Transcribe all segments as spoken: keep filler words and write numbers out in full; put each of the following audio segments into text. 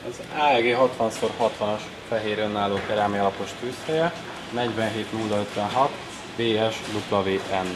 Az á e gé hatvan szor hatvanas fehér önálló kerámia alapos tűzhelye, negyvenhét nulla ötvenhat bé es dupla vé en.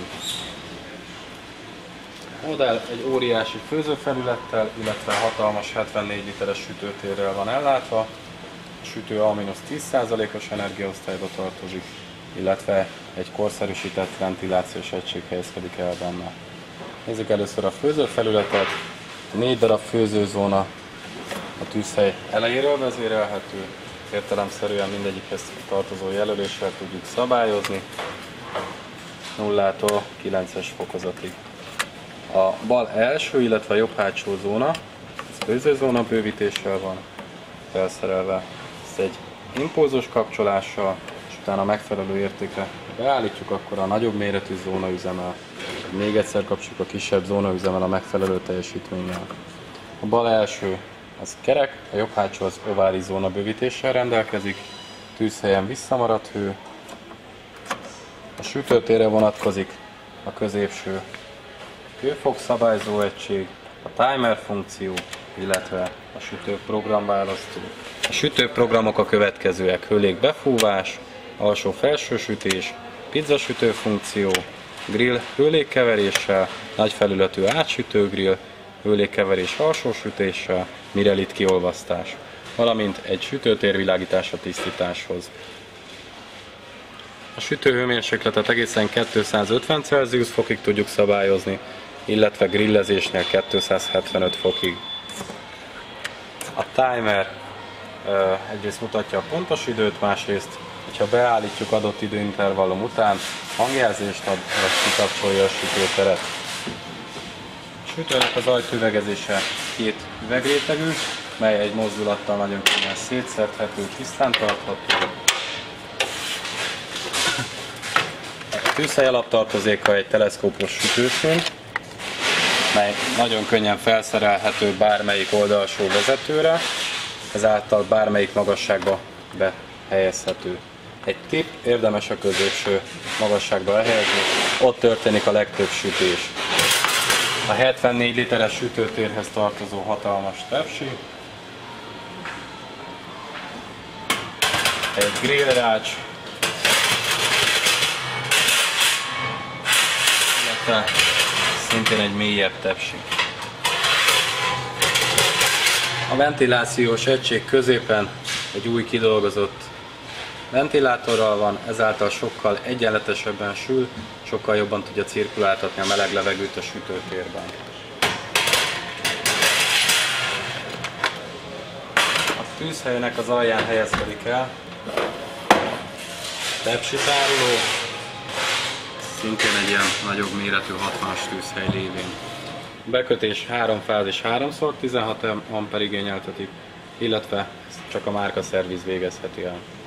A modell egy óriási főzőfelülettel, illetve hatalmas hetvennégy literes sütőtérrel van ellátva. A sütő A tíz százalékos energiaosztályba tartozik, illetve egy korszerűsített ventilációs egység helyezkedik el benne. Nézzük először a főzőfelületet. Négy darab főzőzóna a tűzhely elejéről vezérelhető, értelemszerűen mindegyikhez tartozó jelöléssel tudjuk szabályozni, nullától kilences fokozatig. A bal első, illetve a jobb hátsó zóna, ez főzőzóna bővítéssel van felszerelve. Ez egy impulzus kapcsolással, és utána megfelelő értékre beállítjuk, akkor a nagyobb méretű zóna üzemel. Még egyszer kapcsoljuk a kisebb zóna üzemel a megfelelő teljesítménnyel. A bal első az kerek, a jobb hátsó az ovális zóna bővítéssel rendelkezik, tűzhelyen visszamaradt hő. A sütőtérre vonatkozik a középső hőfok szabályzó egység, a timer funkció, illetve a sütőprogramválasztó. A sütőprogramok a következőek: hőlék befúvás, alsó-felső sütés, pizzasütő funkció, grill hőlékkeveréssel, nagy felületű átsütőgrill, hőlékkeverés alsó sütéssel, mirelit kiolvasztás, valamint egy sütőtér világítása tisztításhoz. A sütőhőmérsékletet egészen kétszázötven Celsius fokig tudjuk szabályozni, illetve grillezésnél kétszázhetvenöt fokig. A timer uh, egyrészt mutatja a pontos időt, másrészt, hogyha beállítjuk adott időintervallum után, hangjelzést ad, vagy kikapcsolja a sütőteret. A sütőnek az ajtüvegezése két üvegrétegű, mely egy mozdulattal nagyon könnyen szétszedhető, tisztán tartható. A tűzhely alaptartozéka egy teleszkópos sütőszűn, mely nagyon könnyen felszerelhető bármelyik oldalsó vezetőre, ezáltal bármelyik magasságba behelyezhető. Egy tipp, érdemes a középső magasságba elhelyezni, ott történik a legtöbb sütés. A hetvennégy literes sütőtérhez tartozó hatalmas tepsi, egy grillrács, illetve szintén egy mélyebb tepsi. A ventilációs egység középen egy új kidolgozott ventilátorral van, ezáltal sokkal egyenletesebben sül, sokkal jobban tudja cirkuláltatni a meleg levegőt a sütőtérben. A tűzhelynek az alján helyezkedik el tepsi tároló, szintén egy ilyen nagyobb méretű hatvanas tűzhely lévén. A bekötés három fázis háromszor tizenhat amper igényeltetik, illetve csak a márka szerviz végezheti el.